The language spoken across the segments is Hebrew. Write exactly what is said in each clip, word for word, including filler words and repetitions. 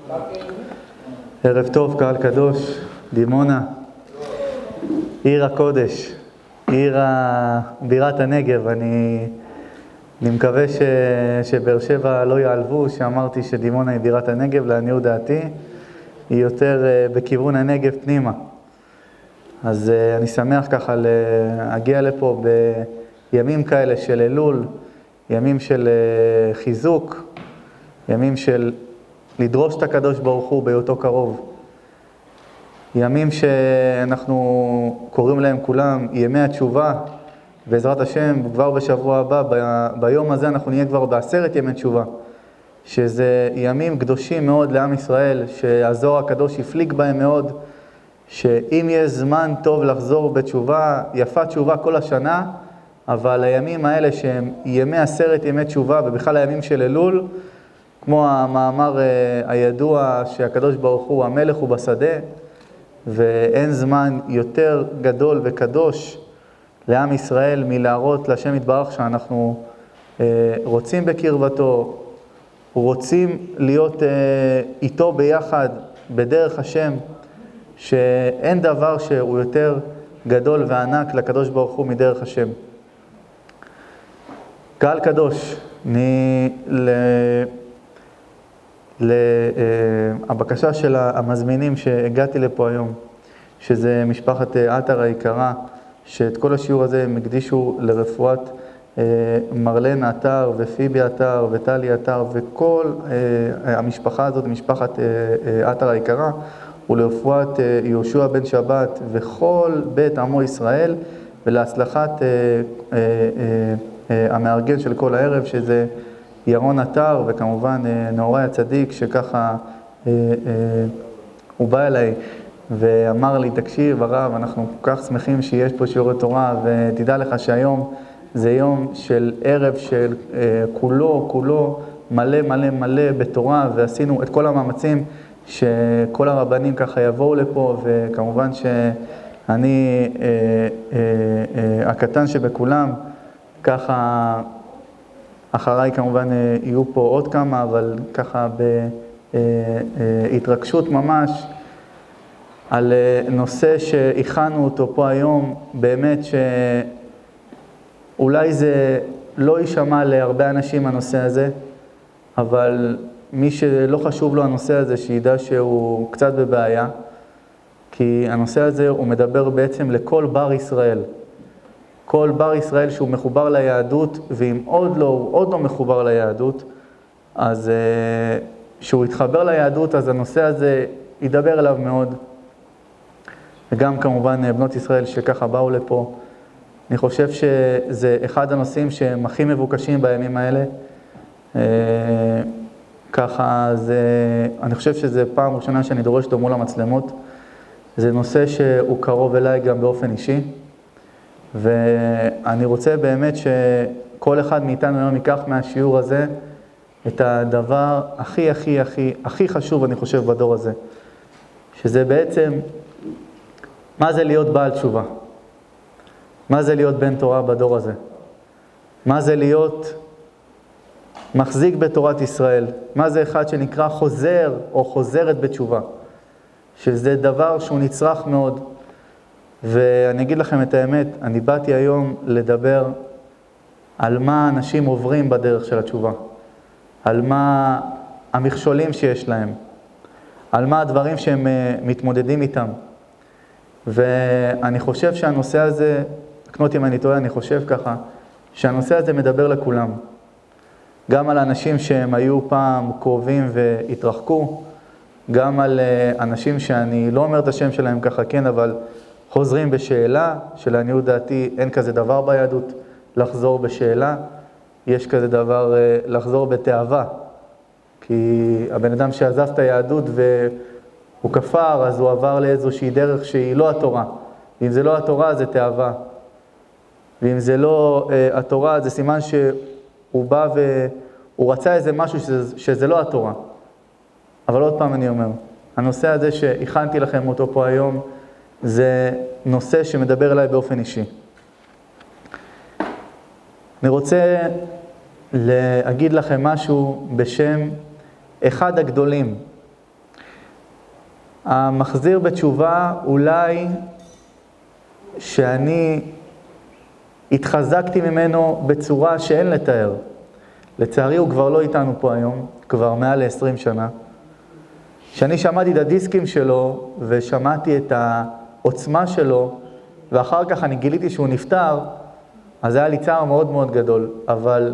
ערב טוב, קהל קדוש, דימונה, עיר הקודש, עיר בירת הנגב. אני, אני מקווה ש, שבאר שבע לא יעלבו שאמרתי שדימונה היא בירת הנגב. לעניות דעתי היא יותר בכיוון הנגב פנימה. אז אני שמח ככה להגיע לפה בימים כאלה של אלול, ימים של חיזוק, ימים של לדרוש את הקדוש ברוך הוא בהיותו קרוב. ימים שאנחנו קוראים להם כולם ימי התשובה, בעזרת השם כבר בשבוע הבא, ב- ביום הזה אנחנו נהיה כבר בעשרת ימי תשובה, שזה ימים קדושים מאוד לעם ישראל, שהזוהר הקדוש יפליג בהם מאוד, שאם יש זמן טוב לחזור בתשובה, יפה תשובה כל השנה, אבל הימים האלה שהם ימי עשרת ימי תשובה, ובכלל הימים של אלול, כמו המאמר הידוע שהקדוש ברוך הוא המלך הוא בשדה, ואין זמן יותר גדול וקדוש לעם ישראל מלהראות להשם יתברך שאנחנו רוצים בקרבתו, רוצים להיות איתו ביחד בדרך השם, שאין דבר שהוא יותר גדול וענק לקדוש ברוך הוא מדרך השם. קהל קדוש, אני ל... לבקשה של המזמינים שהגעתי לפה היום, שזה משפחת עטר היקרה, שאת כל השיעור הזה הם הקדישו לרפואת מרלן עטר ופיבי עטר וטלי עטר, וכל המשפחה הזאת, משפחת עטר היקרה, ולרפואת יהושע בן שבת וכל בית עמו ישראל, ולהצלחת המארגן של כל הערב, שזה ירון עטר, וכמובן נאורי הצדיק, שככה אה, אה, הוא בא אליי ואמר לי, תקשיב הרב, אנחנו כל כך שמחים שיש פה שיעורי תורה, ותדע לך שהיום זה יום של ערב של אה, כולו, כולו מלא מלא מלא בתורה, ועשינו את כל המאמצים שכל הרבנים ככה יבואו לפה, וכמובן שאני אה, אה, אה, הקטן שבכולם, ככה אחריי כמובן יהיו פה עוד כמה, אבל ככה בהתרגשות ממש על נושא שהכנו אותו פה היום, באמת שאולי זה לא יישמע להרבה אנשים הנושא הזה, אבל מי שלא חשוב לו הנושא הזה, שידע שהוא קצת בבעיה, כי הנושא הזה הוא מדבר בעצם לכל בר ישראל. כל בר ישראל שהוא מחובר ליהדות, ואם עוד לא, הוא עוד לא מחובר ליהדות, אז שהוא יתחבר ליהדות, אז הנושא הזה ידבר אליו מאוד. וגם כמובן בנות ישראל שככה באו לפה. אני חושב שזה אחד הנושאים שהם הכי מבוקשים בימים האלה. ככה זה, אני חושב שזה פעם ראשונה שאני דורש אותו מול המצלמות. זה נושא שהוא קרוב אליי גם באופן אישי. ואני רוצה באמת שכל אחד מאיתנו היום ייקח מהשיעור הזה את הדבר הכי הכי הכי הכי חשוב, אני חושב, בדור הזה, שזה בעצם מה זה להיות בעל תשובה, מה זה להיות בן תורה בדור הזה, מה זה להיות מחזיק בתורת ישראל, מה זה אחד שנקרא חוזר או חוזרת בתשובה, שזה דבר שהוא נצרך מאוד. ואני אגיד לכם את האמת, אני באתי היום לדבר על מה אנשים עוברים בדרך של התשובה, על מה המכשולים שיש להם, על מה הדברים שהם מתמודדים איתם. ואני חושב שהנושא הזה, תקנו אותי אם אני טועה, אני חושב ככה, שהנושא הזה מדבר לכולם. גם על אנשים שהם היו פעם קרובים והתרחקו, גם על אנשים שאני לא אומר את השם שלהם ככה, כן, אבל חוזרים בשאלה, שלעניות דעתי אין כזה דבר ביהדות, לחזור בשאלה, יש כזה דבר לחזור בתאווה, כי הבן אדם שעזב את היהדות והוא כפר, אז הוא עבר לאיזושהי דרך שהיא לא התורה, ואם זה לא התורה זה תאווה, ואם זה לא uh, התורה זה סימן שהוא בא והוא רצה איזה משהו שזה, שזה לא התורה. אבל עוד פעם אני אומר, הנושא הזה שהכנתי לכם אותו פה היום, זה נושא שמדבר אליי באופן אישי. אני רוצה להגיד לכם משהו בשם אחד הגדולים, המחזיר בתשובה אולי שאני התחזקתי ממנו בצורה שאין לתאר. לצערי הוא כבר לא איתנו פה היום, כבר מעל ל-עשרים שנה. כשאני שמעתי את הדיסקים שלו ושמעתי את העוצמה שלו, ואחר כך אני גיליתי שהוא נפטר, אז היה לי צער מאוד מאוד גדול. אבל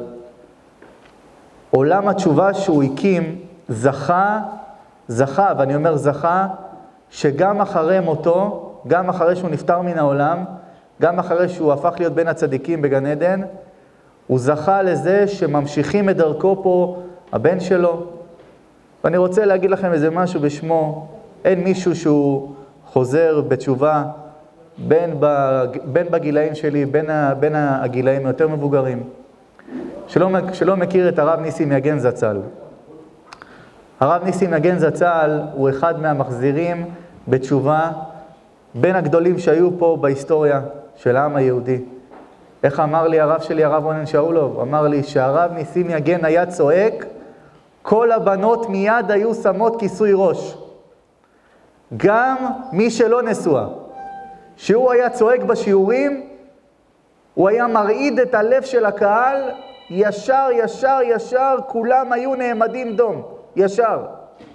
עולם התשובה שהוא הקים זכה, זכה, ואני אומר זכה, שגם אחרי מותו, גם אחרי שהוא נפטר מן העולם, גם אחרי שהוא הפך להיות בין הצדיקים בגן עדן, הוא זכה לזה שממשיכים את דרכו פה הבן שלו. ואני רוצה להגיד לכם איזה משהו בשמו, אין מישהו שהוא חוזר בתשובה, בין, בג... בין בגילאים שלי, בין, ה... בין הגילאים היותר מבוגרים, שלא, שלא מכיר את הרב ניסים יגן זצ"ל. הרב ניסים יגן זצ"ל הוא אחד מהמחזירים בתשובה, בין הגדולים שהיו פה בהיסטוריה של העם היהודי. איך אמר לי הרב שלי, הרב רונן שאולוב? אמר לי שהרב ניסים יגן היה צועק, כל הבנות מיד היו שמות כיסוי ראש. גם מי שלא נשואה. שהוא היה צועק בשיעורים, הוא היה מרעיד את הלב של הקהל, ישר, ישר, ישר, כולם היו נעמדים דום, ישר.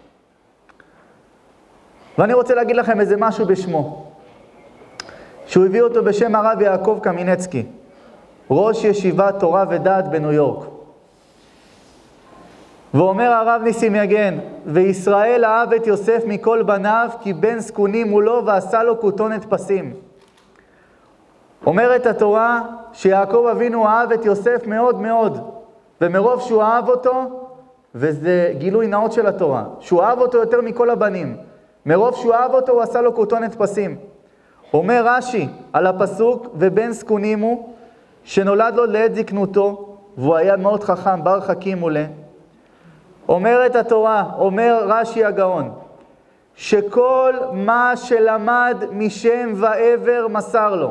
ואני רוצה להגיד לכם איזה משהו בשמו. שהוא הביא אותו בשם הרב יעקב קמינצקי, ראש ישיבת תורה ודעת בניו יורק. ואומר הרב ניסים יגן, וישראל אהב את יוסף מכל בניו, כי בן זקונים מולו ועשה לו כותונת פסים. אומרת התורה שיעקב אבינו אהב את יוסף מאוד מאוד, ומרוב שהוא אהב אותו, וזה גילוי נאות של התורה, שהוא אהב אותו יותר מכל הבנים, מרוב שהוא אהב אותו הוא עשה לו כותונת פסים. אומר רש"י על הפסוק, ובן זקונים הוא, שנולד לו לעת זקנותו, והוא היה מאוד חכם, בר חכים מולה. אומרת התורה, אומר רש"י הגאון, שכל מה שלמד משם ועבר מסר לו.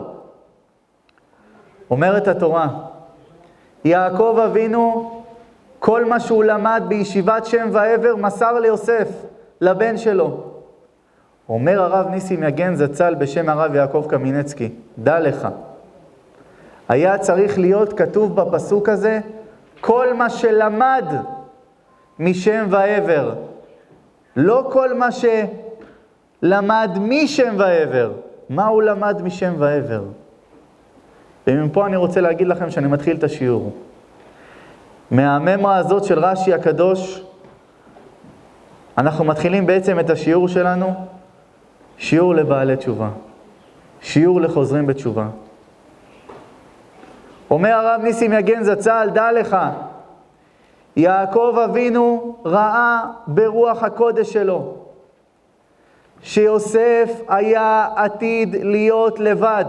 אומרת התורה, יעקב אבינו, כל מה שהוא למד בישיבת שם ועבר מסר ליוסף, לבן שלו. אומר הרב ניסים יגן זצ"ל בשם הרב יעקב קמינצקי, דע לך, היה צריך להיות כתוב בפסוק הזה, כל מה שלמד משם ועבר, לא כל מה שלמד משם ועבר. מה הוא למד משם ועבר? ומפה אני רוצה להגיד לכם שאני מתחיל את השיעור. מהממרה הזאת של רש"י הקדוש, אנחנו מתחילים בעצם את השיעור שלנו, שיעור לבעלי תשובה, שיעור לחוזרים בתשובה. אומר הרב ניסים יגן זצ"ל, דע לך, יעקב אבינו ראה ברוח הקודש שלו, שיוסף היה עתיד להיות לבד.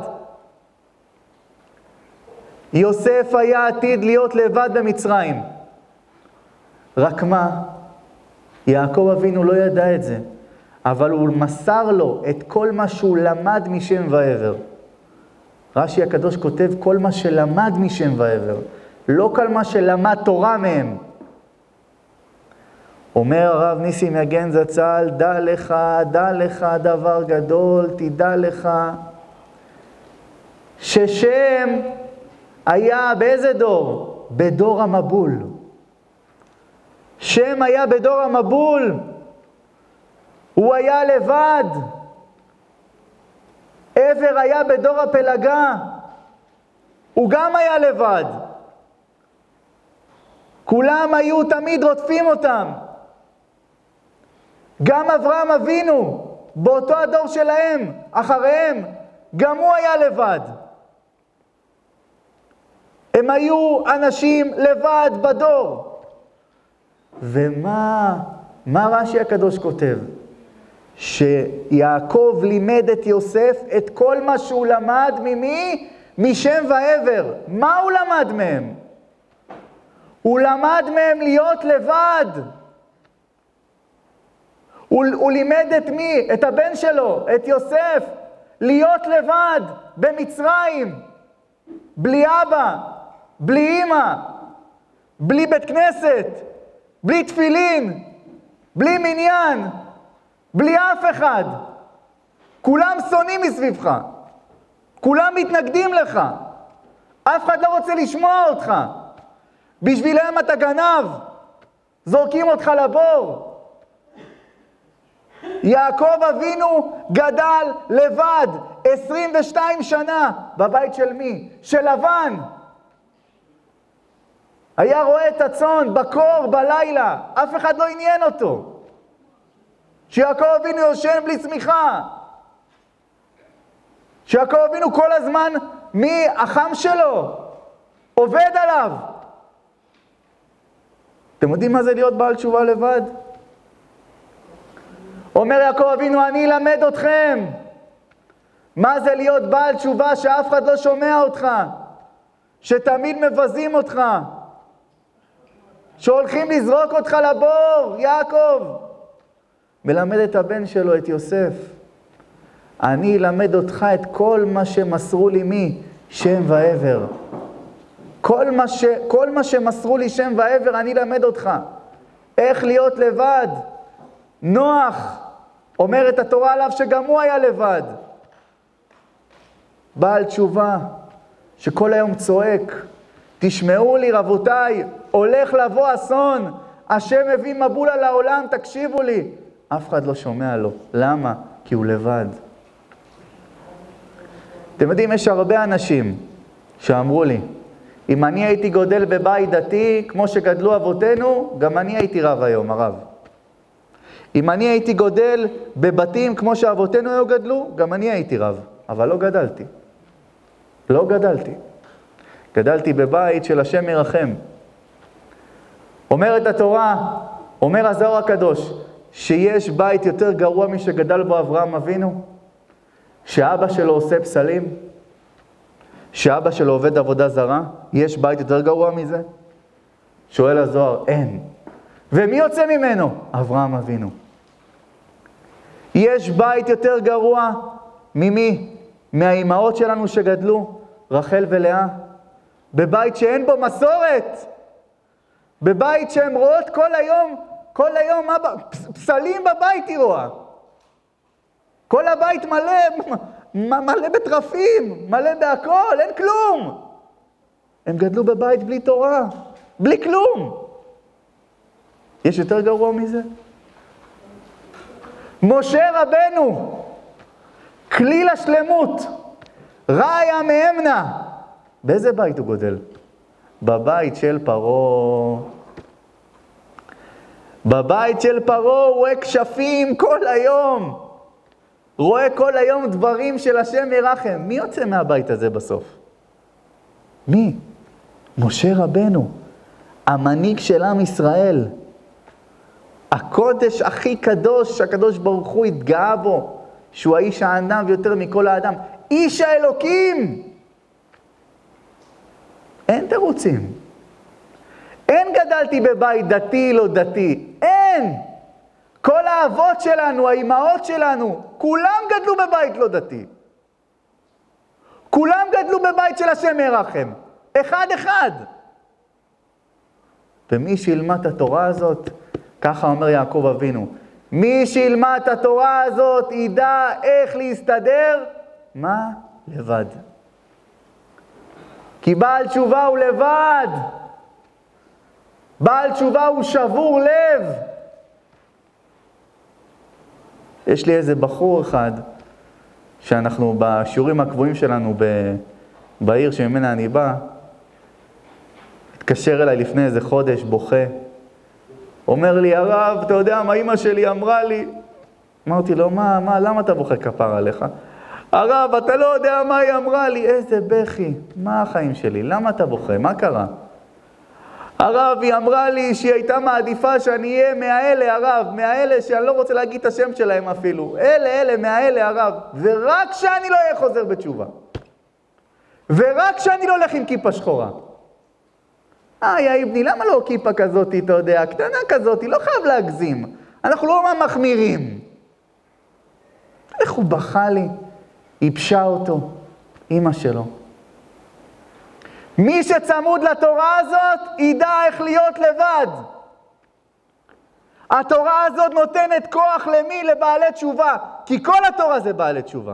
יוסף היה עתיד להיות לבד במצרים. רק מה? יעקב אבינו לא ידע את זה, אבל הוא מסר לו את כל מה שהוא למד משם ועבר. רש"י הקדוש כותב כל מה שלמד משם ועבר, לא כל מה שלמד תורה מהם. אומר הרב ניסים יגן זצ"ל, דע לך, דע לך דבר גדול, תדע לך, ששם היה באיזה דור? בדור המבול. שם היה בדור המבול, הוא היה לבד. עבר היה בדור הפלגה, הוא גם היה לבד. כולם היו תמיד רודפים אותם. גם אברהם אבינו, באותו הדור שלהם, אחריהם, גם הוא היה לבד. הם היו אנשים לבד בדור. ומה, מה רש"י הקדוש כותב? שיעקב לימד את יוסף את כל מה שהוא למד ממי? משם ועבר. מה הוא למד מהם? הוא למד מהם להיות לבד. הוא, הוא לימד את מי? את הבן שלו, את יוסף, להיות לבד במצרים, בלי אבא, בלי אמא, בלי בית כנסת, בלי תפילין, בלי מניין, בלי אף אף אחד. כולם שונאים מסביבך. כולם מתנגדים לך. אף אחד לא רוצה לשמוע אותך. בשבילם אתה גנב. זורקים אותך לבור. יעקב אבינו גדל לבד עשרים ושתיים שנה בבית של מי? של לבן. היה רואה את הצאן בקור בלילה, אף אחד לא עניין אותו. שיעקב אבינו יושן בלי צמיחה. שיעקב אבינו כל הזמן מי החם שלו עובד עליו. אתם יודעים מה זה להיות בעל תשובה לבד? אומר יעקב אבינו, אני אלמד אתכם. מה זה להיות בעל תשובה שאף אחד לא שומע אותך? שתמיד מבזים אותך. שהולכים לזרוק אותך לבור, יעקב. מלמד את הבן שלו, את יוסף. אני אלמד אותך את כל מה שמסרו לי מי? שם ועבר. כל מה, ש... כל מה שמסרו לי שם ועבר, אני אלמד אותך. איך להיות לבד. נוח, אומרת התורה עליו שגם הוא היה לבד. בעל תשובה, שכל היום צועק, תשמעו לי רבותיי, הולך לבוא אסון, השם הביא מבול על העולם, תקשיבו לי. אף אחד לא שומע לו. למה? כי הוא לבד. אתם יודעים, יש הרבה אנשים שאמרו לי, אם אני הייתי גודל בבית דתי, כמו שגדלו אבותינו, גם אני הייתי רב היום, הרב. אם אני הייתי גודל בבתים כמו שאבותינו היו גדלו, גם אני הייתי רב. אבל לא גדלתי. לא גדלתי. גדלתי בבית של השם ירחם. אומרת התורה, אומר הזוהר הקדוש, שיש בית יותר גרוע משגדל בו אברהם אבינו, שאבא שלו עושה פסלים, שאבא שלו עובד עבודה זרה, יש בית יותר גרוע מזה? שואל הזוהר, אין. ומי יוצא ממנו? אברהם אבינו. יש בית יותר גרוע ממי? מהאימהות שלנו שגדלו, רחל ולאה, בבית שאין בו מסורת, בבית שהן רואות כל היום, כל היום, מה, פסלים בבית היא רואה. כל הבית מלא, מלא בטרפים, מלא בהכל, אין כלום. הם גדלו בבית בלי תורה, בלי כלום. יש יותר גרוע מזה? משה רבנו, כליל השלמות, ראיה מאמנה. באיזה בית הוא גודל? בבית של פרעה. בבית של פרעה הוא רואה כשפים כל היום. רואה כל היום דברים של השם ירחם. מי יוצא מהבית הזה בסוף? מי? משה רבנו, המנהיג של עם ישראל. הקודש הכי קדוש, הקדוש ברוך הוא התגאה בו, שהוא האיש הענב יותר מכל האדם. איש האלוקים. אין תירוצים. אין גדלתי בבית דתי לא דתי. אין. כל האבות שלנו, האימהות שלנו, כולם גדלו בבית לא דתי. כולם גדלו בבית של השם ירחם. אחד אחד. ומי שילמד את התורה הזאת, ככה אומר יעקב אבינו, מי שילמד את התורה הזאת ידע איך להסתדר, מה? לבד. כי בעל תשובה הוא לבד. בעל תשובה הוא שבור לב. יש לי איזה בחור אחד, שאנחנו בשיעורים הקבועים שלנו ב... בעיר שממנה אני בא, התקשר אליי לפני איזה חודש, בוכה. אומר לי, הרב, אתה יודע מה אמא שלי אמרה לי? אמרתי לו, מה, מה, למה אתה בוכה כפר עליך? הרב, אתה לא יודע מה היא אמרה לי. איזה בכי, מה החיים שלי? למה אתה בוכה? מה קרה? הרב, היא אמרה לי שהיא הייתה מעדיפה שאני אהיה מהאלה, הרב, מהאלה שאני לא רוצה להגיד את השם שלהם אפילו. אלה, אלה, מהאלה, הרב. ורק שאני לא אהיה חוזר בתשובה. ורק שאני לא הולך עם כיפה שחורה. אה, יא איבני, למה לא כיפה כזאת, אתה יודע, קטנה כזאת, לא חייב להגזים. אנחנו לא מחמירים. איך הוא בכה לי? איבשה אותו, אמא שלו. מי שצמוד לתורה הזאת, ידע איך להיות לבד. התורה הזאת נותנת כוח למי? לבעלי תשובה. כי כל התורה זה בעלי תשובה.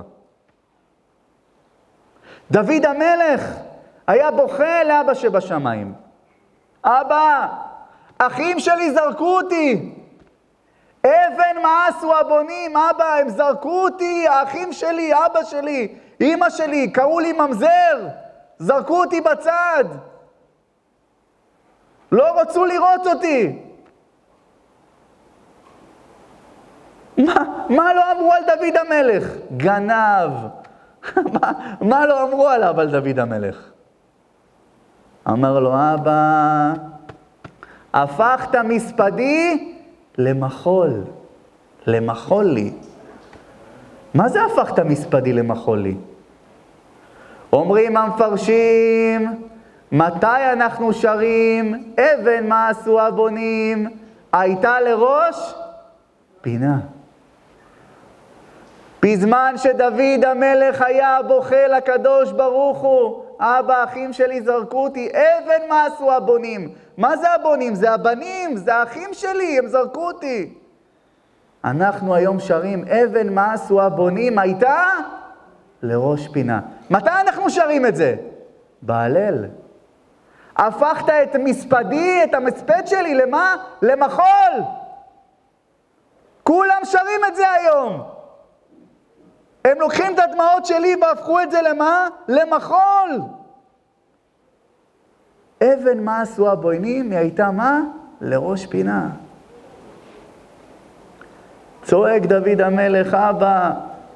דוד המלך היה בוכה לאבא שבשמיים. אבא, אחים שלי זרקו אותי. אבן מעשו הבונים, אבא, הם זרקו אותי, האחים שלי, אבא שלי, אמא שלי, קראו לי ממזר, זרקו אותי בצד. לא רצו לראות אותי. מה, מה לא אמרו על דוד המלך? גנב. מה, מה לא אמרו עליו על דוד המלך? אמר לו, אבא, הפכת מספדי למחול. למחול לי. מה זה הפכת מספדי למחול לי? אומרים המפרשים, מתי אנחנו שרים, אבן מעשו הבונים, הייתה לראש פינה. בזמן שדוד המלך היה בוכה לקדוש ברוך הוא, אבא, אחים שלי זרקו אותי, אבן מעשו הבונים. מה זה הבונים? זה הבנים, זה האחים שלי, הם זרקו אותי. אנחנו היום שרים, אבן מעשו הבונים, הייתה לראש פינה. מתי אנחנו שרים את זה? בהלל. הפכת את מספדי, את המספד שלי, למה? למחול. כולם שרים את זה היום. הם לוקחים את הדמעות שלי והפכו את זה למה? למחול. אבן מעשו הבונים, היא הייתה מה? לראש פינה. צועק דוד המלך, אבא,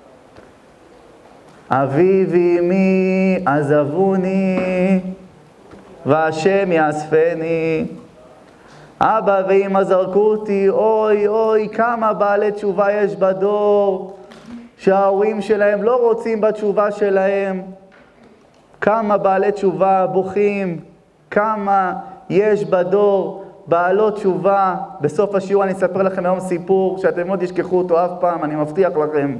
אבי ואמי עזבוני, והשם יאספני. אבא ואמא זרקו אותי, אוי אוי, כמה בעלי תשובה יש בדור, שההורים שלהם לא רוצים בתשובה שלהם. כמה בעלי תשובה בוכים, כמה יש בדור בעלות תשובה. בסוף השיעור אני אספר לכם היום סיפור שאתם לא תשכחו אותו אף פעם, אני מבטיח לכם.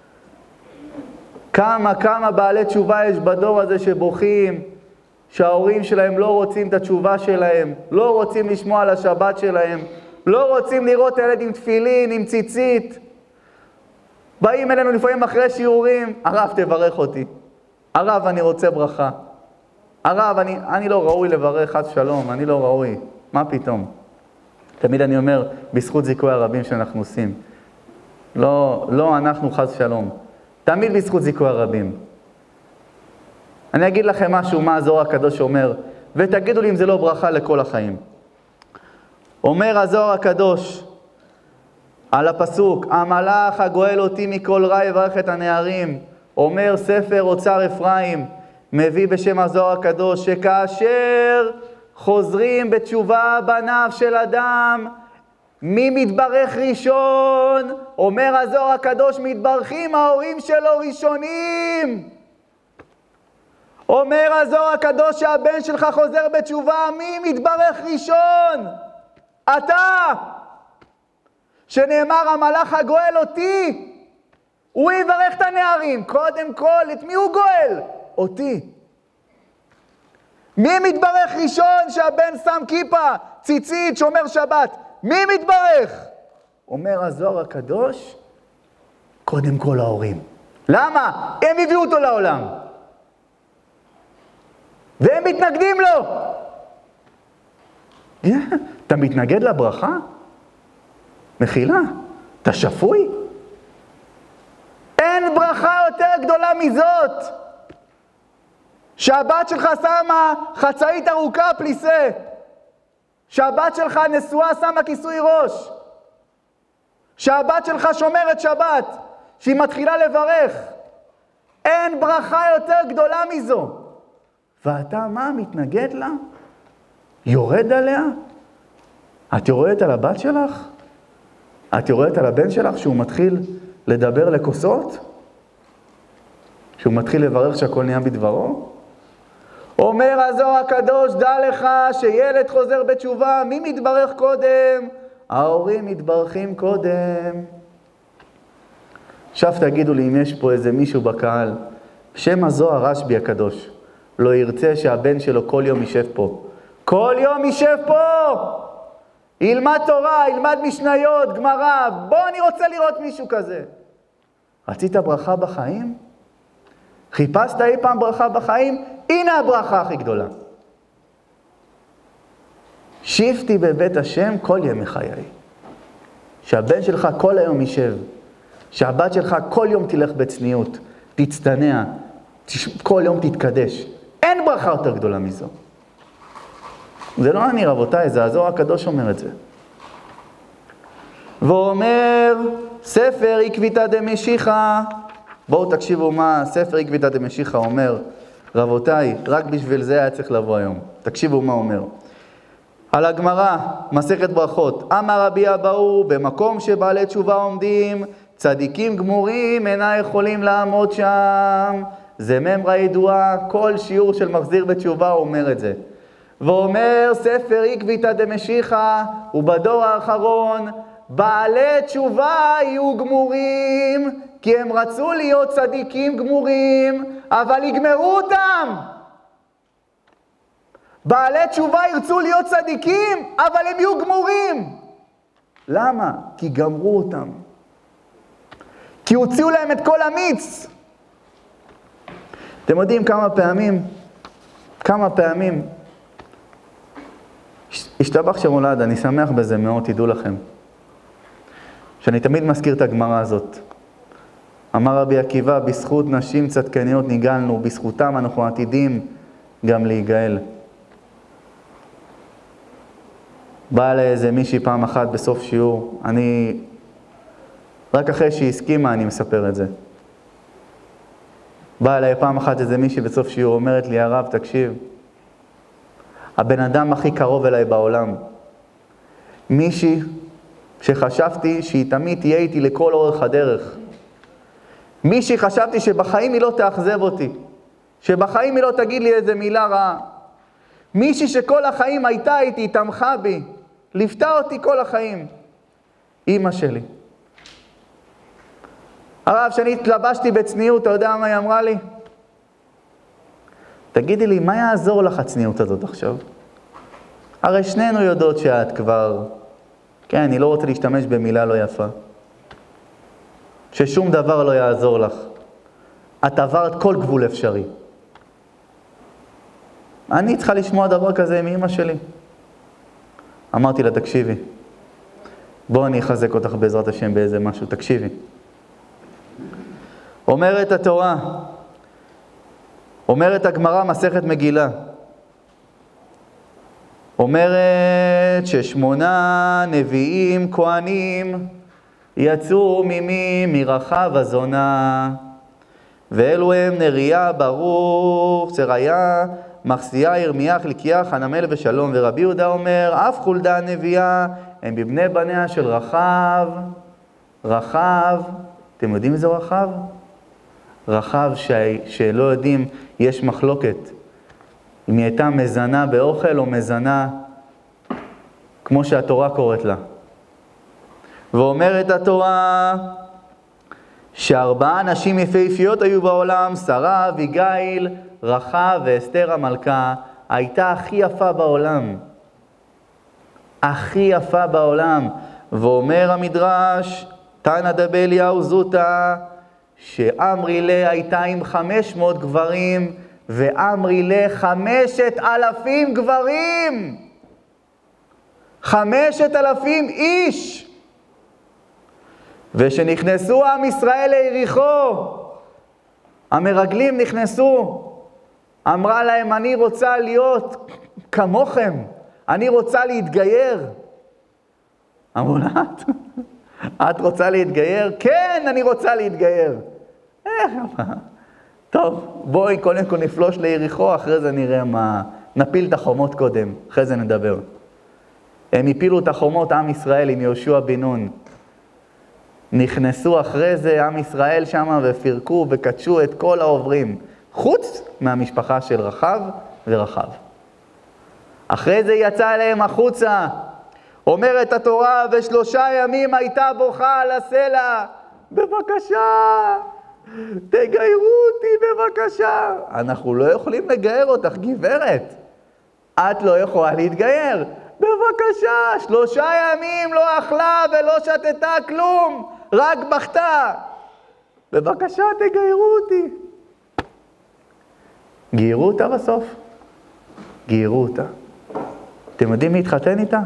כמה כמה בעלי תשובה יש בדור הזה שבוכים, שההורים שלהם לא רוצים את התשובה שלהם, לא רוצים לשמוע על השבת שלהם, לא רוצים לראות ילד עם תפילין, עם ציצית. באים אלינו לפעמים אחרי שיעורים, הרב תברך אותי, הרב אני רוצה ברכה, הרב אני, אני לא ראוי לברך חס שלום, אני לא ראוי, מה פתאום? תמיד אני אומר, בזכות זיכוי הרבים שאנחנו עושים, לא, לא אנחנו חס שלום, תמיד בזכות זיכוי הרבים. אני אגיד לכם משהו, מה הזוהר הקדוש אומר, ותגידו לי אם זה לא ברכה לכל החיים. אומר הזוהר הקדוש, על הפסוק, המלאך הגואל אותי מכל רע יברך את הנערים, אומר ספר אוצר אפרים, מביא בשם הזוהר הקדוש, שכאשר חוזרים בתשובה בניו של אדם, מי מתברך ראשון? אומר הזוהר הקדוש, מתברכים ההורים שלו ראשונים. אומר הזוהר הקדוש שהבן שלך חוזר בתשובה, מי מתברך ראשון? אתה! שנאמר המלאך הגואל אותי, הוא יברך את הנערים. קודם כל, את מי הוא גואל? אותי. מי מתברך ראשון שהבן שם כיפה, ציצית, שומר שבת? מי מתברך? אומר הזוהר הקדוש, קודם כל ההורים. למה? הם הביאו אותו לעולם. והם מתנגדים לו. אתה מתנגד לברכה? מחילה, אתה שפוי? אין ברכה יותר גדולה מזאת. שהבת שלך שמה חצאית ארוכה פליסה. שהבת שלך נשואה שמה כיסוי ראש. שהבת שלך שומרת שבת. שהיא מתחילה לברך. אין ברכה יותר גדולה מזו. ואתה מה? מתנגד לה? יורד עליה? את יורדת על הבת שלך? את יורדת על הבן שלך שהוא מתחיל לדבר לכוסות? שהוא מתחיל לברך שהכל נהיה בדברו? אומר הזוהר הקדוש, דע לך שילד חוזר בתשובה, מי מתברך קודם? ההורים מתברכים קודם. עכשיו תגידו לי אם יש פה איזה מישהו בקהל, שם הזוהר רשב"י הקדוש, לא ירצה שהבן שלו כל יום יישב פה. כל יום יישב פה! ילמד תורה, ילמד משניות, גמרא, בוא אני רוצה לראות מישהו כזה. רצית ברכה בחיים? חיפשת אי פעם ברכה בחיים? הנה הברכה הכי גדולה. שבתי בבית השם כל ימי חיי. שהבן שלך כל היום יישב. שהבת שלך כל יום תלך בצניעות, תצטנע, כל יום תתקדש. אין ברכה יותר גדולה מזו. זה לא אני רבותיי, זה הזוהר הקדוש אומר את זה. ואומר, ספר עקביתא דמשיחא, בואו תקשיבו מה ספר עקביתא דמשיחא אומר. רבותיי, רק בשביל זה היה צריך לבוא היום. תקשיבו מה אומר. על הגמרא, מסכת ברכות, אמר רבי אבאו, במקום שבעלי תשובה עומדים, צדיקים גמורים אינה יכולים לעמוד שם. זה ממרה ידועה, כל שיעור של מחזיר בתשובה אומר את זה. ואומר ספר עקביתא דמשיחא, ובדור האחרון, בעלי תשובה יהיו גמורים, כי הם רצו להיות צדיקים גמורים, אבל יגמרו אותם. בעלי תשובה ירצו להיות צדיקים, אבל הם יהיו גמורים. למה? כי גמרו אותם. כי הוציאו להם את כל המיץ. אתם יודעים כמה פעמים, כמה פעמים, השתבח שמולד, אני שמח בזה מאוד, תדעו לכם. שאני תמיד מזכיר את הגמרא הזאת. אמר רבי עקיבא, בזכות נשים צדקניות ניגלנו, בזכותם אנחנו עתידים גם להיגאל. באה לאיזה מישהי פעם אחת בסוף שיעור, אני, רק אחרי שהיא הסכימה אני מספר את זה. באה אליי פעם אחת איזה מישהי בסוף שיעור, אומרת לי, הרב, תקשיב, הבן אדם הכי קרוב אליי בעולם, מישהי שחשבתי שהיא תמיד תהיה איתי לכל אורך הדרך, מישהי חשבתי שבחיים היא לא תאכזב אותי, שבחיים היא לא תגיד לי איזה מילה רעה, מישהי שכל החיים הייתה איתי, תמכה בי, ליפתה אותי כל החיים, אמא שלי. הרב, שאני התלבשתי בצניעות, אתה יודע מה היא אמרה לי? תגידי לי, מה יעזור לך הצניעות הזאת עכשיו? הרי שנינו יודעות שאת כבר, כן, אני לא רוצה להשתמש במילה לא יפה, ששום דבר לא יעזור לך. את עברת כל גבול אפשרי. אני צריכה לשמוע דבר כזה מאמא שלי. אמרתי לה, תקשיבי, בוא אני אחזק אותך בעזרת השם באיזה משהו, תקשיבי. אומרת התורה, אומרת הגמרא מסכת מגילה, אומרת ששמונה נביאים כהנים יצאו ממי מרחב הזונה, ואלו הם נריה, ברוך, צריה, מחסיה, ירמיה, חלקיה, חנמאל ושלום. ורבי יהודה אומר, אף חולדה הנביאה הם בבני בניה של רחב. רחב, אתם יודעים איזה רחב? רחב ש... שלא יודעים, יש מחלוקת. אם היא הייתה מזנה באוכל או מזנה כמו שהתורה קוראת לה. ואומרת התורה שארבעה נשים יפהפיות היו בעולם, שרה, אביגיל, רחב ואסתר המלכה, הייתה הכי יפה בעולם. הכי יפה בעולם. ואומר המדרש, תנא דבליהו זוטא, שאמרילה הייתה עם חמש מאות גברים, ואמרילה חמשת אלפים גברים. חמשת אלפים איש. ושנכנסו עם ישראל ליריחו, המרגלים נכנסו, אמרה להם, אני רוצה להיות כמוכם, אני רוצה להתגייר. אמרו לה, את, את רוצה להתגייר? כן, אני רוצה להתגייר. איך, טוב, בואי קודם כל נפלוש ליריחו, אחרי זה נראה מה, נפיל את החומות קודם, אחרי זה נדבר. הם הפילו את החומות עם ישראל עם יהושע בן נון. נכנסו אחרי זה עם ישראל שם ופירקו וקדשו את כל העוברים, חוץ מהמשפחה של רחב ורחב. אחרי זה יצא אליהם החוצה, אומרת התורה, ושלושה ימים הייתה בוכה על הסלע, בבקשה, תגיירו אותי בבקשה. אנחנו לא יכולים לגייר אותך, גברת. את לא יכולה להתגייר. בבקשה, שלושה ימים לא אכלה ולא שתתה כלום, רק בכתה. בבקשה, תגיירו אותי. גיירו אותה בסוף. גיירו אותה. אתם יודעים מי התחתן איתה?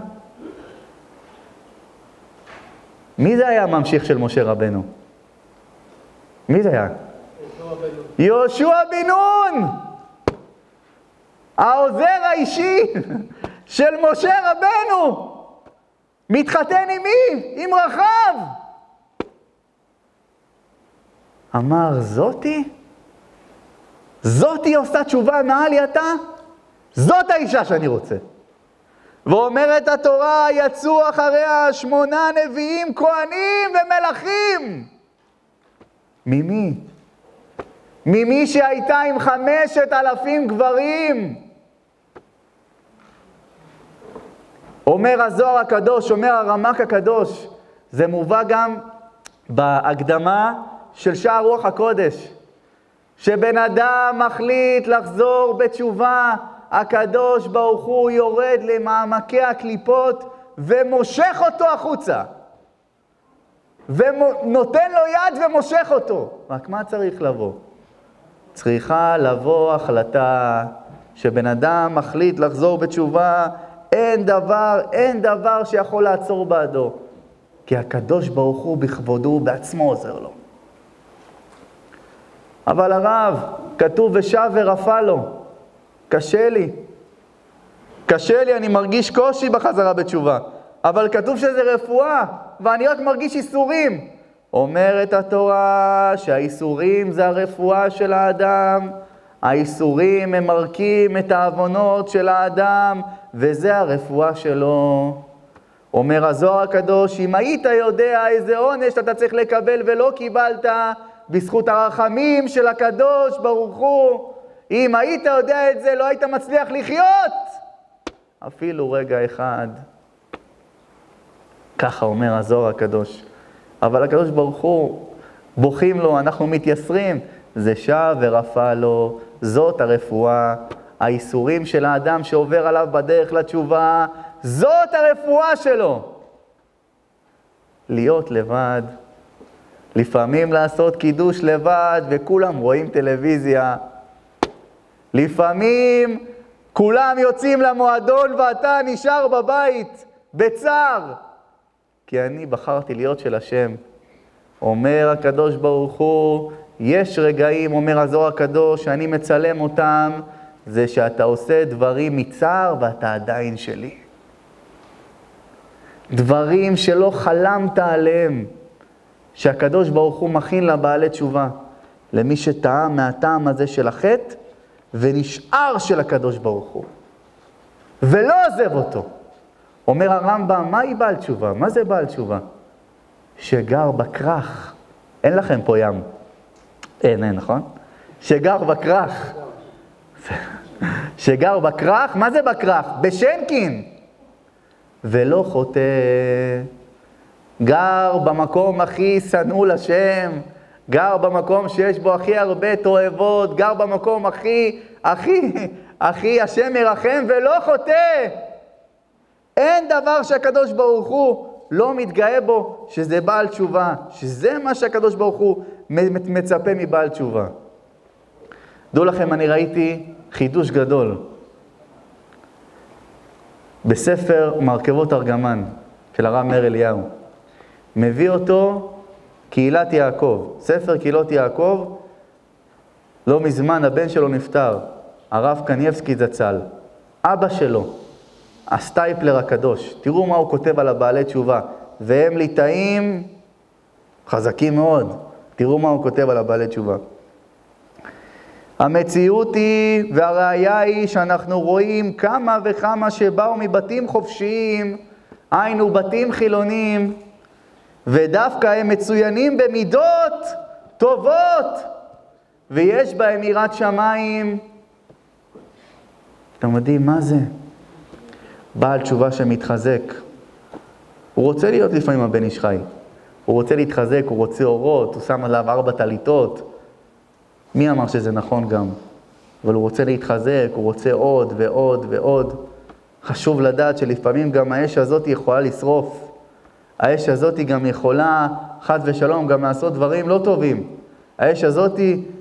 מי זה היה הממשיך של משה רבנו? מי זה היה? יהושע בן נון. העוזר האישי של משה רבנו. מתחתן עם מי? עם רחב. אמר, זאתי? זאתי עושה תשובה מעל יתה? זאת האישה שאני רוצה. ואומרת התורה, יצאו אחריה שמונה נביאים, כהנים ומלכים. ממי? ממי שהייתה עם חמשת אלפים גברים. אומר הזוהר הקדוש, אומר הרמ"ק הקדוש, זה מובא גם בהקדמה של שער רוח הקודש, שבן אדם מחליט לחזור בתשובה, הקדוש ברוך הוא יורד למעמקי הקליפות ומושך אותו החוצה. ונותן לו יד ומושך אותו. רק מה צריך לבוא? צריכה לבוא החלטה שבן אדם מחליט לחזור בתשובה, אין דבר, אין דבר שיכול לעצור בעדו. כי הקדוש ברוך הוא בכבודו בעצמו עוזר לו. אבל הרב, כתוב ושב ורפא לו. קשה לי. קשה לי, אני מרגיש קושי בחזרה בתשובה. אבל כתוב שזה רפואה, ואני רק מרגיש איסורים. אומרת התורה שהאיסורים זה הרפואה של האדם. האיסורים הם מרקים את העוונות של האדם, וזה הרפואה שלו. אומר הזוהר הקדוש, אם היית יודע איזה עונש אתה צריך לקבל ולא קיבלת, בזכות הרחמים של הקדוש ברוך הוא, אם היית יודע את זה לא היית מצליח לחיות אפילו רגע אחד. ככה אומר הזוהר הקדוש. אבל הקדוש ברוך הוא, בוכים לו, אנחנו מתייסרים, זה שב ורפא לו, זאת הרפואה. האיסורים של האדם שעובר עליו בדרך לתשובה, זאת הרפואה שלו. להיות לבד, לפעמים לעשות קידוש לבד וכולם רואים טלוויזיה. לפעמים כולם יוצאים למועדון ואתה נשאר בבית בצער. כי אני בחרתי להיות של השם. אומר הקדוש ברוך הוא, יש רגעים, אומר הזוהר הקדוש, שאני מצלם אותם, זה שאתה עושה דברים מצער ואתה עדיין שלי. דברים שלא חלמת עליהם, שהקדוש ברוך הוא מכין לבעלי תשובה, למי שטעם מהטעם הזה של החטא, ונשאר של הקדוש ברוך הוא, ולא עוזב אותו. אומר הרמב"ם, מהי בעל תשובה? מה זה בעל תשובה? שגר בכרך. אין לכם פה ים. אין, אין, נכון? שגר בכרך. שגר בכרך, מה זה בכרך? בשנקין. ולא חוטא. גר במקום הכי שנוא לשם, גר במקום שיש בו הכי הרבה תועבות, גר במקום הכי, הכי, הכי השם ירחם ולא חוטא. אין דבר שהקדוש ברוך הוא לא מתגאה בו, שזה בעל תשובה, שזה מה שהקדוש ברוך הוא מצפה מבעל תשובה. דעו לכם, אני ראיתי חידוש גדול בספר מרכבות ארגמן של הרב מאיר אליהו. מביא אותו קהילת יעקב, ספר קהילות יעקב. לא מזמן הבן שלו נפטר, הרב קניבסקי זצ"ל, אבא שלו, הסטייפלר הקדוש. תראו מה הוא כותב על הבעלי תשובה, והם ליטאים חזקים מאוד. תראו מה הוא כותב על הבעלי תשובה. המציאות היא, והראיה היא שאנחנו רואים כמה וכמה שבאו מבתים חופשיים, היינו בתים חילונים, ודווקא הם מצוינים במידות טובות, ויש בהם יראת שמיים. אתם יודעים מה זה? בעל תשובה שמתחזק. הוא רוצה להיות לפעמים הבן איש חי. הוא רוצה להתחזק, הוא רוצה אורות, הוא שם עליו ארבע טליתות. מי אמר שזה נכון גם? אבל הוא רוצה להתחזק, הוא רוצה עוד ועוד ועוד. חשוב לדעת שלפעמים גם האש הזאת יכולה לשרוף. האש הזאת גם יכולה, חד ושלום, גם לעשות דברים לא טובים. האש הזאת,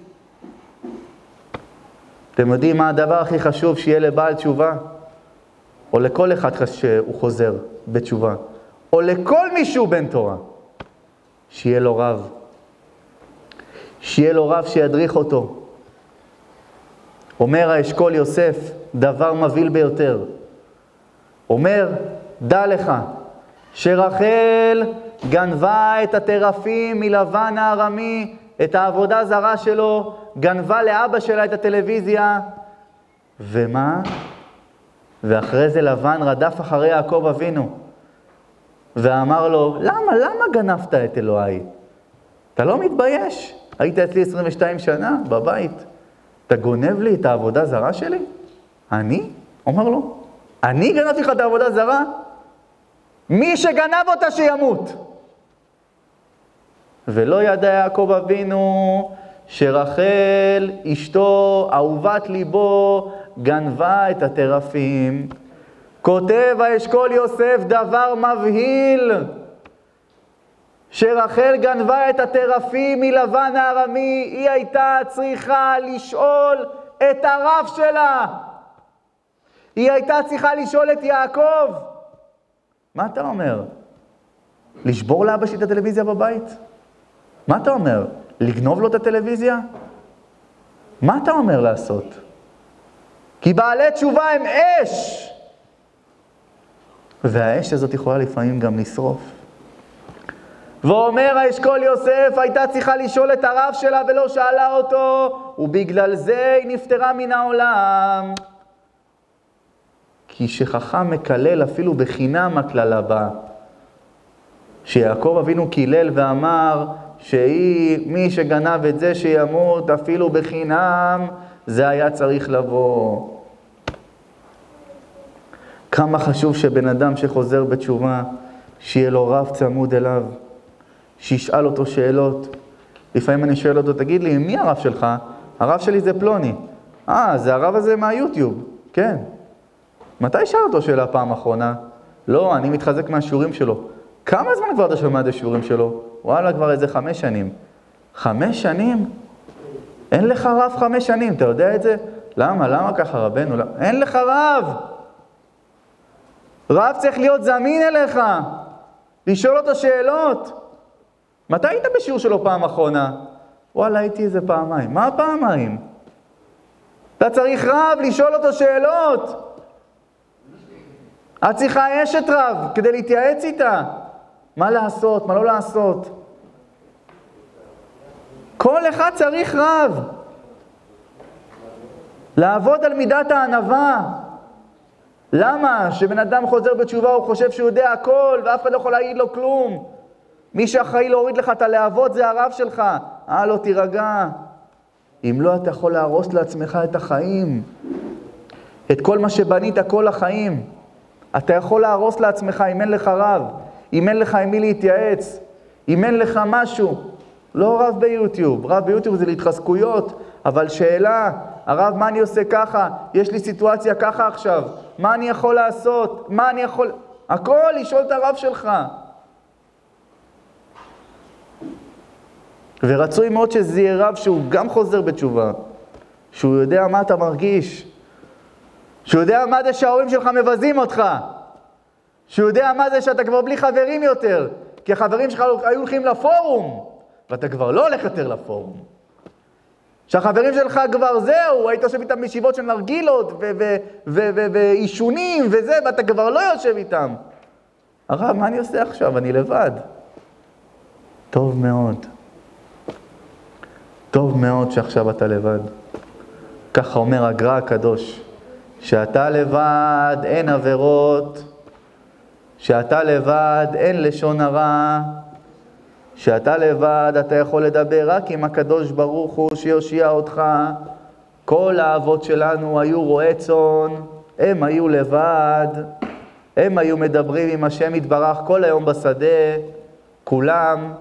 אתם יודעים מה הדבר הכי חשוב שיהיה לבעל תשובה? או לכל אחד שהוא חוזר בתשובה. או לכל מישהו בן תורה. שיהיה לו רב. שיהיה לו רב שידריך אותו. אומר האשכול יוסף, דבר מבהיל ביותר. אומר, דע לך, שרחל גנבה את הטרפים מלבן הארמי, את העבודה זרה שלו, גנבה לאבא שלה את הטלוויזיה. ומה? ואחרי זה לבן רדף אחרי יעקב אבינו. ואמר לו, למה, למה גנבת את אלוהי? אתה לא מתבייש? היית אצלי עשרים ושתיים שנה בבית. אתה גונב לי את העבודה זרה שלי? אני? אומר לו, אני גנבתי לך את העבודה זרה? מי שגנב אותה שימות. ולא ידע יעקב אבינו שרחל, אשתו, אהובת ליבו, גנבה את הטרפים. כותב האשכול יוסף דבר מבהיל, שרחל גנבה את הטרפים מלבן הארמי, היא הייתה צריכה לשאול את הרב שלה. היא הייתה צריכה לשאול את יעקב. מה אתה אומר? לשבור לאבא שלי את הטלוויזיה בבית? מה אתה אומר? לגנוב לו את הטלוויזיה? מה אתה אומר לעשות? כי בעלי תשובה הם אש. והאש הזאת יכולה לפעמים גם לשרוף. ואומר האשכול יוסף, הייתה צריכה לשאול את הרב שלה ולא שאלה אותו, ובגלל זה היא נפטרה מן העולם. כי שחכם מקלל אפילו בחינם הכלל הבא. שיעקב אבינו קילל ואמר שהיא, מי שגנב את זה שימות אפילו בחינם, זה היה צריך לבוא. כמה חשוב שבן אדם שחוזר בתשובה, שיהיה לו רב צמוד אליו, שישאל אותו שאלות. לפעמים אני שואל אותו, תגיד לי, מי הרב שלך? הרב שלי זה פלוני. אה, זה הרב הזה מהיוטיוב. כן. מתי שאל אותו שאלה פעם אחרונה? לא, אני מתחזק מהשיעורים שלו. כמה זמן כבר אתה שומע את השיעורים שלו? וואלה, כבר איזה חמש שנים. חמש שנים? אין לך רב חמש שנים, אתה יודע את זה? למה? למה ככה רבנו? למה? אין לך רב! רב צריך להיות זמין אליך, לשאול אותו שאלות. מתי היית בשיעור שלו פעם אחרונה? וואלה, הייתי איזה פעמיים. מה פעמיים? אתה צריך רב לשאול אותו שאלות. את צריכה אשת רב כדי להתייעץ איתה. מה לעשות, מה לא לעשות. כל אחד צריך רב. לעבוד על מידת הענווה. למה? שבן אדם חוזר בתשובה, הוא חושב שהוא יודע הכל, ואף אחד לא יכול להעיד לו כלום. מי שאחראי להוריד לך את הלהבות זה הרב שלך. אה, לא תירגע. אם לא, אתה יכול להרוס לעצמך את החיים. את כל מה שבנית כל החיים. אתה יכול להרוס לעצמך אם אין לך רב. אם אין לך עם מי להתייעץ. אם אין לך משהו. לא רב ביוטיוב. רב ביוטיוב זה להתחזקויות. אבל שאלה, הרב, מה אני עושה ככה? יש לי סיטואציה ככה עכשיו. מה אני יכול לעשות? מה אני יכול... הכל, לשאול את הרב שלך. ורצוי מאוד שזה יהיה רב שהוא גם חוזר בתשובה. שהוא יודע מה אתה מרגיש. שהוא יודע מה זה שההורים שלך מבזים אותך. שהוא יודע מה זה שאתה כבר בלי חברים יותר. כי החברים שלך היו הולכים לפורום. ואתה כבר לא הולך יותר לפורום. שהחברים שלך כבר זהו, היית יושב איתם בישיבות של נרגילות ואישונים וזה, ואתה כבר לא יושב איתם. הרב, מה אני עושה עכשיו? אני לבד. טוב מאוד. טוב מאוד שעכשיו אתה לבד. ככה אומר הגר"א הקדוש, שאתה לבד אין עבירות, שאתה לבד אין לשון הרע, שאתה לבד אתה יכול לדבר רק עם הקדוש ברוך הוא שיושיע אותך. כל האבות שלנו היו רועי צאן, הם היו לבד, הם היו מדברים עם השם יתברך כל היום בשדה, כולם.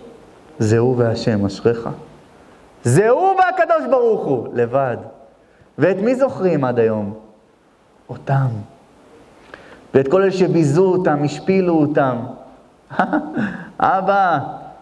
זהו והשם, אשריך. זהו והקדוש ברוך הוא, לבד. ואת מי זוכרים עד היום? אותם. ואת כל אלה שביזו אותם, השפילו אותם. אבא,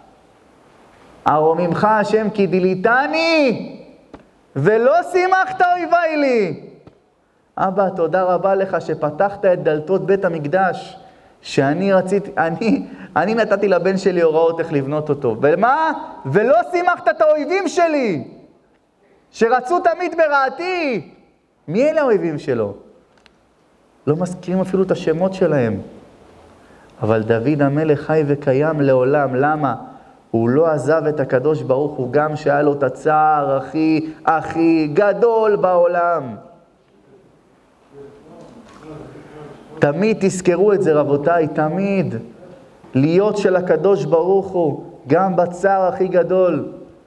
ארוממך השם כי דיליתני, ולא שימחת אויבי לי. אבא, תודה רבה לך שפתחת את דלתות בית המקדש, שאני רציתי, אני, אני נתתי לבן שלי הוראות איך לבנות אותו. ומה? ולא שימחת את האויבים שלי, שרצו תמיד ברעתי. מי אלה האויבים שלו? לא מזכירים אפילו את השמות שלהם. אבל דוד המלך חי וקיים לעולם. למה? הוא לא עזב את הקדוש ברוך הוא, גם שהיה לו את הצער הכי הכי גדול בעולם. תמיד תזכרו את זה רבותיי, תמיד. להיות של הקדוש ברוך הוא, גם בצער הכי גדול.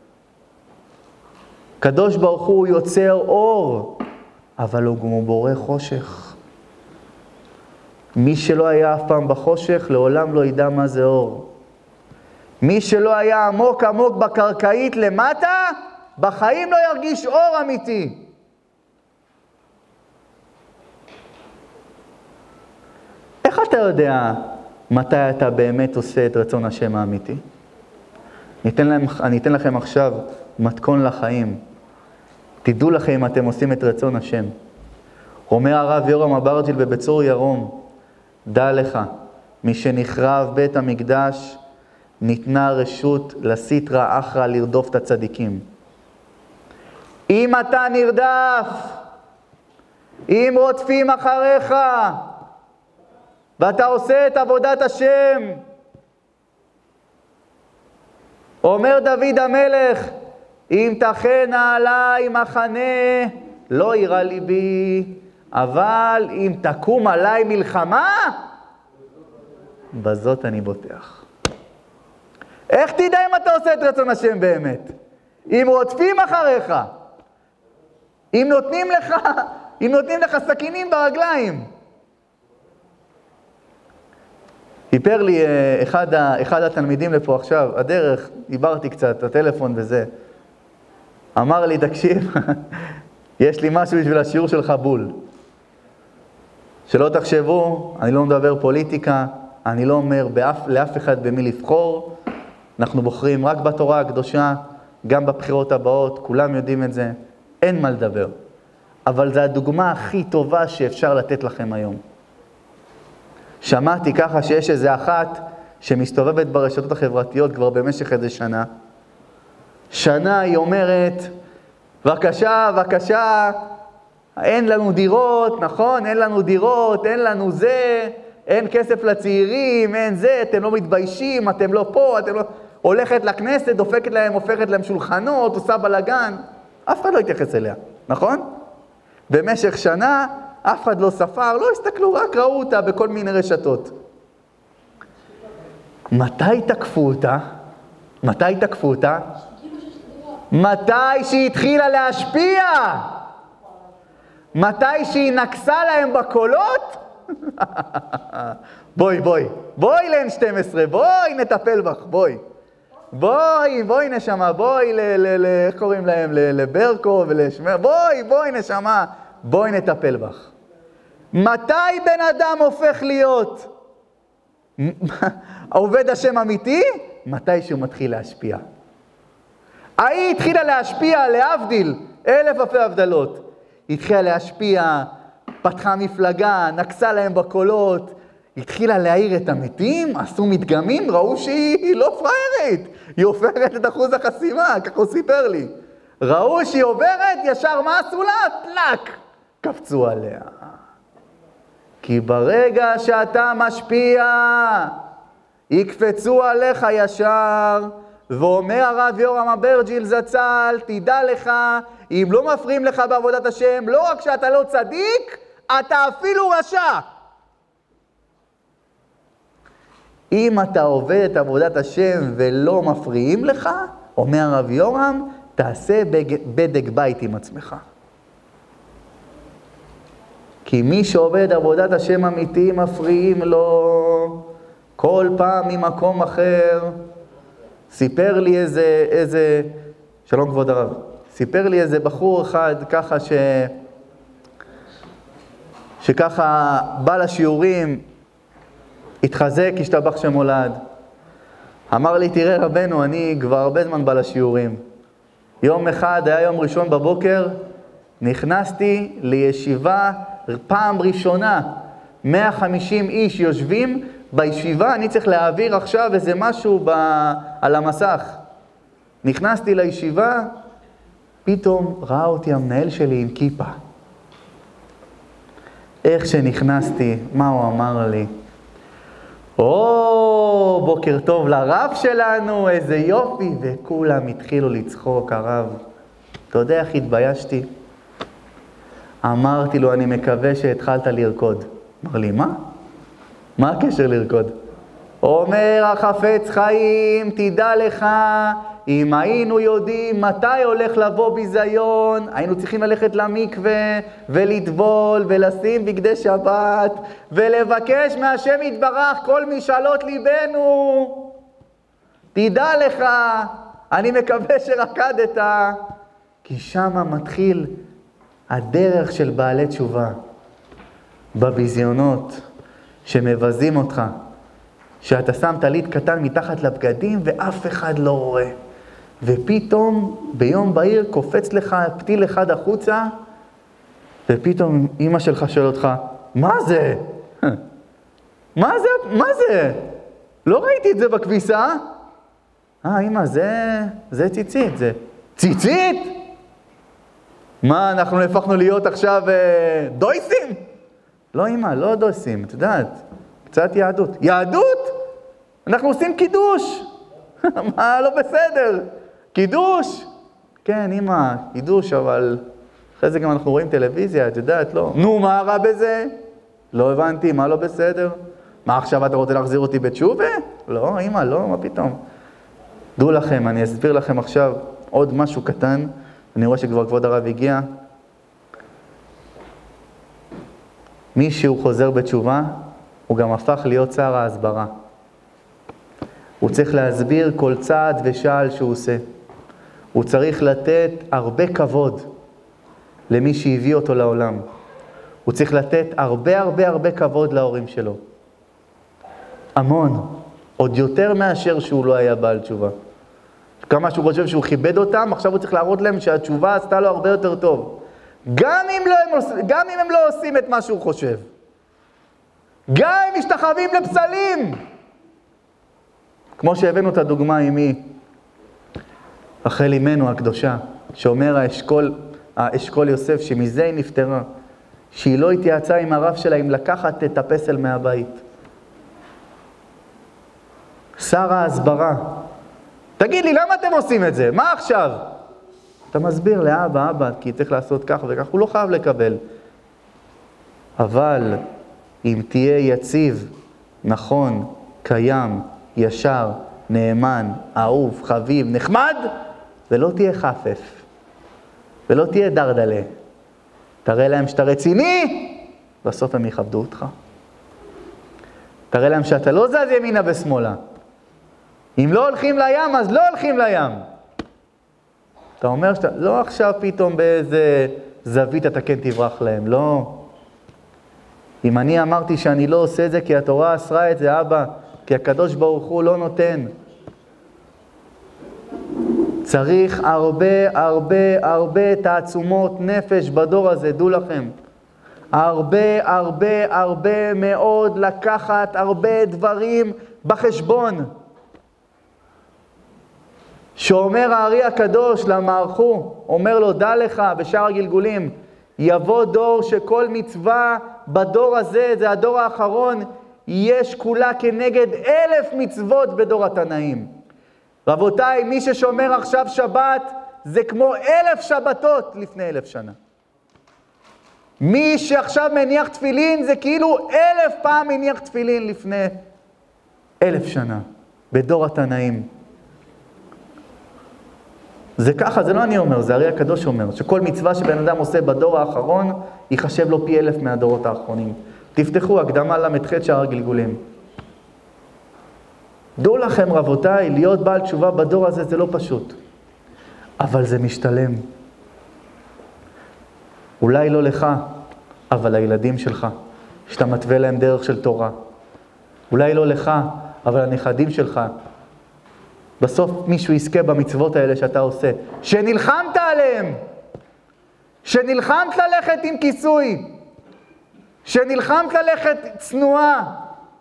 קדוש ברוך הוא יוצר אור, אבל הוא גם בורא חושך. מי שלא היה אף פעם בחושך, לעולם לא ידע מה זה אור. מי שלא היה עמוק עמוק בקרקעית למטה, בחיים לא ירגיש אור אמיתי. איך אתה יודע מתי אתה באמת עושה את רצון השם האמיתי? אני אתן, להם, אני אתן לכם עכשיו מתכון לחיים. תדעו לכם אם אתם עושים את רצון השם. אומר הרב יורם אברג'יל בבצור ירום, דע לך, מי שנחרב בית המקדש, ניתנה רשות לסיטרא אחרא לרדוף את הצדיקים. אם אתה נרדף, אם רודפים אחריך, ואתה עושה את עבודת השם, אומר דוד המלך, אם תחנה עליי מחנה, לא יירא ליבי, אבל אם תקום עליי מלחמה, בזאת אני בוטח. איך תדע אם אתה עושה את רצון השם באמת? אם רודפים אחריך, אם נותנים לך, אם נותנים לך סכינים ברגליים. סיפר לי אחד, אחד התלמידים לפה עכשיו, הדרך, דיברתי קצת, הטלפון וזה. אמר לי, תקשיב, יש לי משהו בשביל השיעור שלך בול. שלא תחשבו, אני לא מדבר פוליטיקה, אני לא אומר באף, לאף אחד במי לבחור. אנחנו בוחרים רק בתורה הקדושה, גם בבחירות הבאות, כולם יודעים את זה, אין מה לדבר. אבל זו הדוגמה הכי טובה שאפשר לתת לכם היום. שמעתי ככה שיש איזה אחת שמסתובבת ברשתות החברתיות כבר במשך איזה שנה. שנה היא אומרת, בבקשה, בבקשה, אין לנו דירות, נכון? אין לנו דירות, אין לנו זה, אין כסף לצעירים, אין זה, אתם לא מתביישים, אתם לא פה, אתם לא... הולכת לכנסת, דופקת להם, הופכת להם שולחנות, עושה בלגן. אף אחד לא יתייחס אליה, נכון? במשך שנה, אף אחד לא ספר, לא הסתכלו, רק ראו אותה בכל מיני רשתות. מתי תקפו אותה? מתי תקפו אותה? מתי שהיא התחילה להשפיע? מתי שהיא נקסה להם בקולות? בואי, בואי, בואי ל-אן שתים עשרה, בואי נטפל בך, בואי. בואי, בואי נשמה, בואי, ל, ל, ל, איך קוראים להם? לברקו ולשמר, בואי, בואי נשמה, בואי נטפל בך. מתי בן אדם הופך להיות עובד השם אמיתי? מתי שהוא מתחיל להשפיע. היא התחילה להשפיע, להבדיל, אלף אלפי הבדלות. היא התחילה להשפיע, פתחה מפלגה, נקסה להם בקולות, התחילה להעיר את המתים, עשו מדגמים, ראו שהיא לא פריירית, היא עוברת את אחוז החסימה, כך הוא סיפר לי. ראו שהיא עוברת, ישר מה עשו לה? טלק, קפצו עליה. כי ברגע שאתה משפיע, יקפצו עליך ישר, ואומר הרב יורם אברג'יל זצ"ל, תדע לך, אם לא מפריעים לך בעבודת השם, לא רק שאתה לא צדיק, אתה אפילו רשע. אם אתה עובד את עבודת השם ולא מפריעים לך, אומר הרב יורם, תעשה בדק בית עם עצמך. כי מי שעובד עבודת השם אמיתי מפריעים לו כל פעם ממקום אחר. סיפר לי איזה, איזה, שלום כבוד הרב, סיפר לי איזה בחור אחד ככה ש... שככה בא לשיעורים, התחזק, השתבח שמולד. אמר לי, תראה רבנו, אני כבר הרבה זמן בא לשיעורים. יום אחד, היה יום ראשון בבוקר, נכנסתי לישיבה פעם ראשונה. מאה וחמישים איש יושבים בישיבה, אני צריך להעביר עכשיו איזה משהו ב... על המסך. נכנסתי לישיבה, פתאום ראה אותי המנהל שלי עם כיפה. איך שנכנסתי, מה הוא אמר לי? או, בוקר טוב לרב שלנו, איזה יופי. וכולם התחילו לצחוק, הרב. אתה יודע איך התביישתי? אמרתי לו, אני מקווה שהתחלת לרקוד. אמר לי, מה? מה הקשר לרקוד? אומר החפץ חיים, תדע לך, אם היינו יודעים מתי הולך לבוא ביזיון, היינו צריכים ללכת למקווה ולטבול ולשים בגדי שבת ולבקש מהשם יתברך כל משאלות ליבנו. תדע לך, אני מקווה שרקדת, כי שמה מתחיל הדרך של בעלי תשובה. בביזיונות שמבזים אותך, שאתה שם טלית קטן מתחת לבגדים ואף אחד לא רואה. ופתאום ביום בהיר קופץ לך פתיל אחד החוצה, ופתאום אמא שלך שואל אותך, מה זה? מה זה? מה זה? לא ראיתי את זה בכביסה. אה, אמא, זה, זה ציצית, זה ציצית? מה, אנחנו נהפכנו להיות עכשיו אה, דויסים? לא אמא, לא דויסים, את יודעת, קצת יהדות. יהדות? אנחנו עושים קידוש. מה, לא בסדר. קידוש? כן, אמא, קידוש, אבל אחרי זה גם אנחנו רואים טלוויזיה, את יודעת, לא. נו, מה רע בזה? לא הבנתי, מה לא בסדר? מה עכשיו אתה רוצה להחזיר אותי בתשובה? לא, אמא, לא, מה פתאום? דעו לכם, אני אסביר לכם עכשיו עוד משהו קטן. אני רואה שכבר כבוד הרב הגיע. מי שהוא חוזר בתשובה, הוא גם הפך להיות שר ההסברה. הוא צריך להסביר כל צעד ושעל שהוא עושה. הוא צריך לתת הרבה כבוד למי שהביא אותו לעולם. הוא צריך לתת הרבה הרבה הרבה כבוד להורים שלו. המון. עוד יותר מאשר שהוא לא היה בעל תשובה. כמה שהוא חושב שהוא כיבד אותם, עכשיו הוא צריך להראות להם שהתשובה עשתה לו הרבה יותר טוב. גם אם, לא הם, גם אם הם לא עושים את מה שהוא חושב. גם אם משתחווים לפסלים. כמו שהבאנו את הדוגמה עם מי? רחל אמנו הקדושה, שאומר האשכול, האשכול יוסף, שמזה היא נפטרה, שהיא לא התייעצה עם הרב שלה אם לקחת את הפסל מהבית. שר ההסברה. תגיד לי, למה אתם עושים את זה? מה עכשיו? אתה מסביר לאבא, אבא, כי צריך לעשות כך וכך, הוא לא חייב לקבל. אבל אם תהיה יציב, נכון, קיים, ישר, נאמן, אהוב, חביב, נחמד, ולא תהיה חפף, ולא תהיה דרדלה. תראה להם שאתה רציני, בסוף הם יכבדו אותך. תראה להם שאתה לא זז ימינה ושמאלה. אם לא הולכים לים, אז לא הולכים לים. אתה אומר שאתה, לא עכשיו פתאום באיזה זווית אתה כן תברח להם, לא. אם אני אמרתי שאני לא עושה את זה כי התורה אסרה את זה, אבא, כי הקדוש ברוך הוא לא נותן. צריך הרבה, הרבה, הרבה תעצומות נפש בדור הזה, דעו לכם. הרבה, הרבה, הרבה מאוד לקחת הרבה דברים בחשבון. שאומר הארי הקדוש למערכו, אומר לו, דע לך בשאר הגלגולים, יבוא דור שכל מצווה בדור הזה, זה הדור האחרון, יש כולה כנגד אלף מצוות בדור התנאים. רבותיי, מי ששומר עכשיו שבת, זה כמו אלף שבתות לפני אלף שנה. מי שעכשיו מניח תפילין, זה כאילו אלף פעם מניח תפילין לפני אלף שנה, בדור התנאים. זה ככה, זה לא אני אומר, זה הרי הקדוש אומר, שכל מצווה שבן אדם עושה בדור האחרון, ייחשב לו פי אלף מהדורות האחרונים. תפתחו הקדמה למתחת שער הגלגולים. דעו לכם רבותיי, להיות בעל תשובה בדור הזה זה לא פשוט. אבל זה משתלם. אולי לא לך, אבל לילדים שלך, שאתה מתווה להם דרך של תורה. אולי לא לך, אבל הנכדים שלך. בסוף מישהו יזכה במצוות האלה שאתה עושה, שנלחמת עליהם, שנלחמת ללכת עם כיסוי, שנלחמת ללכת צנועה.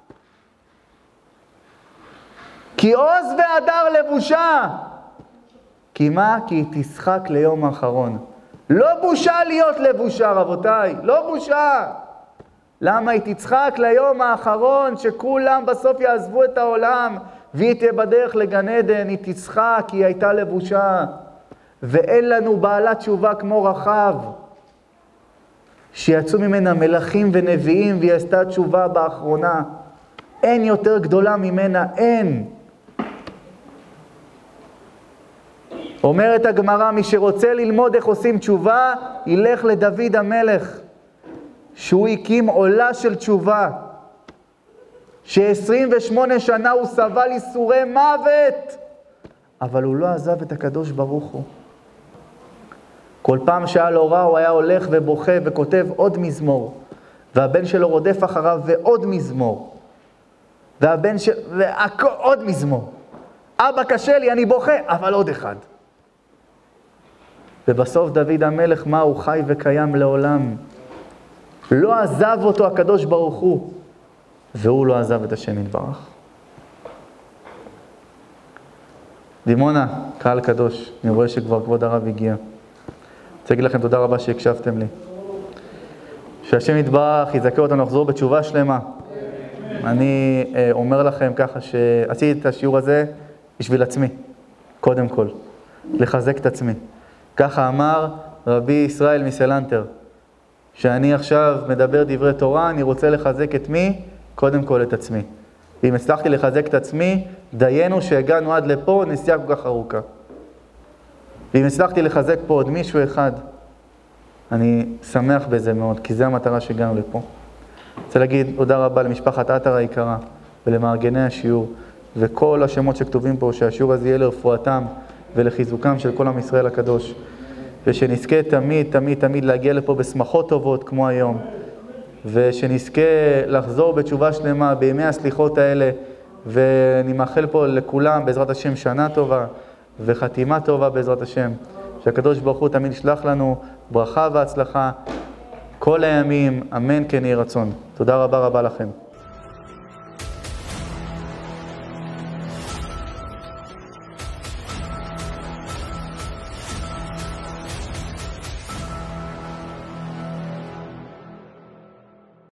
כי עוז והדר לבושה. כי מה? כי היא תשחק ליום האחרון. לא בושה להיות לבושה, רבותיי, לא בושה. למה היא תצחק ליום האחרון, שכולם בסוף יעזבו את העולם, והיא תהיה בדרך לגן עדן, היא תצחק, כי היא הייתה לבושה. ואין לנו בעלת תשובה כמו רחב, שיצאו ממנה מלכים ונביאים, והיא עשתה תשובה באחרונה. אין יותר גדולה ממנה, אין. אומרת הגמרא, מי שרוצה ללמוד איך עושים תשובה, ילך לדוד המלך, שהוא הקים עולה של תשובה, ש-עשרים ושמונה שנה הוא סבל ייסורי מוות, אבל הוא לא עזב את הקדוש ברוך הוא. כל פעם שהיה לו רע, הוא היה הולך ובוכה וכותב עוד מזמור, והבן שלו רודף אחריו ועוד מזמור, והבן של... ועוד מזמור. אבא קשה לי, אני בוכה, אבל עוד אחד. ובסוף דוד המלך, מה? הוא חי וקיים לעולם. לא עזב אותו הקדוש ברוך הוא, והוא לא עזב את השם יתברך. דימונה, קהל קדוש, אני רואה שכבר כבוד הרב הגיע. אני רוצה להגיד לכם תודה רבה שהקשבתם לי. שהשם יתברך יזכה אותנו לחזור בתשובה שלמה. אני אומר לכם ככה שעשיתי את השיעור הזה בשביל עצמי, קודם כל, לחזק את עצמי. ככה אמר רבי ישראל מסלנטר, שאני עכשיו מדבר דברי תורה, אני רוצה לחזק את מי? קודם כל את עצמי. ואם הצלחתי לחזק את עצמי, דיינו שהגענו עד לפה, נסיעה כל כך ארוכה. ואם הצלחתי לחזק פה עוד מישהו אחד, אני שמח בזה מאוד, כי זו המטרה שהגענו לפה. אני רוצה להגיד תודה רבה למשפחת עטר היקרה, ולמארגני השיעור, וכל השמות שכתובים פה, שהשיעור הזה יהיה לרפואתם, ולחיזוקם של כל עם ישראל הקדוש, ושנזכה תמיד, תמיד, תמיד להגיע לפה בשמחות טובות כמו היום, ושנזכה לחזור בתשובה שלמה בימי הסליחות האלה, ואני מאחל פה לכולם בעזרת השם שנה טובה, וחתימה טובה בעזרת השם, שהקדוש ברוך הוא תמיד ישלח לנו ברכה והצלחה כל הימים, אמן כן יהי רצון. תודה רבה רבה לכם.